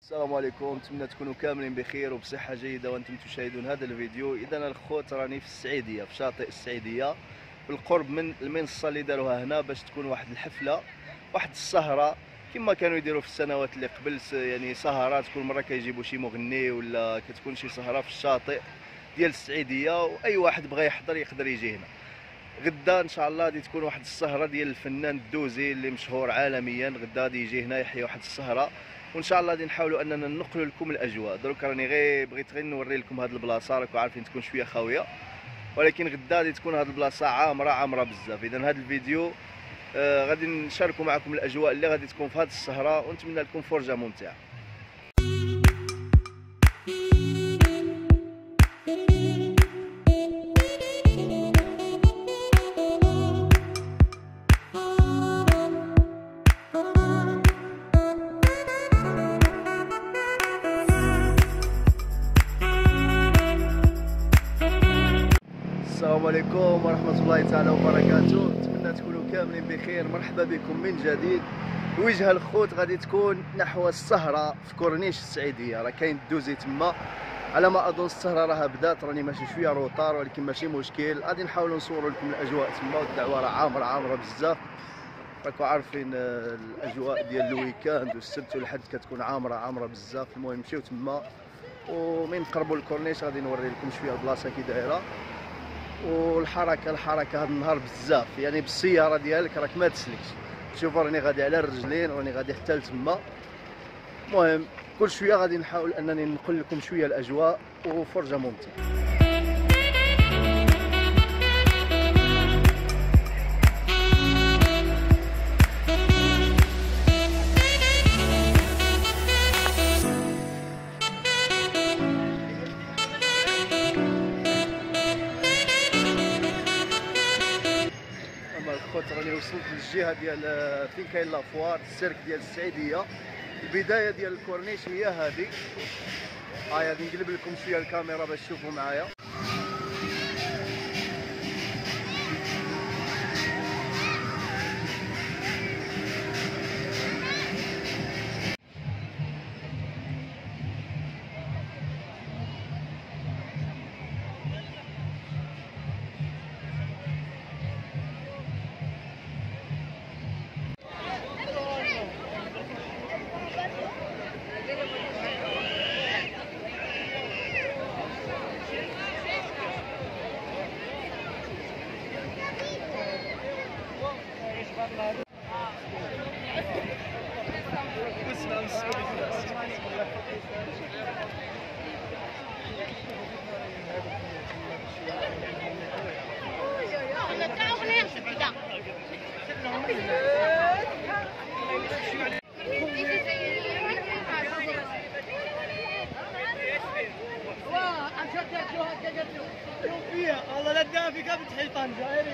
السلام عليكم، نتمنى تكونوا كاملين بخير وبصحه جيده وانتم تشاهدون هذا الفيديو. اذا الخوت راني في السعيديه، في شاطئ السعيديه بالقرب من المنصه اللي داروها هنا باش تكون واحد الحفله، واحد السهره كما كانوا يديروا في السنوات اللي قبل. يعني سهرات كل مره كيجيبوا شي مغني ولا كتكون شي سهره في الشاطئ ديال السعيديه، واي واحد بغى يحضر يقدر يجي هنا. غدا ان شاء الله غادي تكون واحد السهره ديال الفنان الدوزي اللي مشهور عالميا. غدا غادي يجي هنا يحيي واحد السهره، وان شاء الله غادي نحاولوا اننا ننقلوا لكم الاجواء. دروك راني بغيت غير نوري لكم هذه البلاصه، راكم عارفين تكون شويه خاويه، ولكن غدا غادي تكون هذه البلاصه عامره بزاف. اذا هذا الفيديو غادي نشاركوا معكم الاجواء اللي غادي تكون في هذه السهره، ونتمنى لكم فرجه ممتعه. السلام عليكم ورحمة الله تعالى وبركاته، نتمنى تكونوا كاملين بخير. مرحبا بكم من جديد. الوجهة الخوت غادي تكون نحو السهرة في كورنيش السعيدية، راه كاين الدوزي تما على ما اظن. السهرة راها بدات، راني ماشي شوية روطار ولكن ماشي مشكل، غادي نحاولوا نصوروا لكم الاجواء تما. والدعوة راه عامرة بزاف، راكم عارفين الاجواء ديال الويكاند والسبت والحد كتكون عامرة بزاف. المهم نمشيو تما، ومن نقربوا للكورنيش غادي نوري لكم شوية البلاصة كي دايرة. والحركه هذا النهار بزاف، يعني بالسياره ديالك راك ما تسلكش. شوفوا راني غادي على الرجلين، راني غادي حتى لتما. المهم كل شويه غادي نحاول انني ننقل لكم شويه الاجواء وفرجه ممتعه. الخوت راني وصلت للجهه ديال فين كاين لافوار السيرك ديال السعيديه. البدايه ديال الكورنيش هي هذه. غادي نقلب لكم شويه الكاميرا باش تشوفوا معايا. والله لا تدافي قبل تحيي طنجة.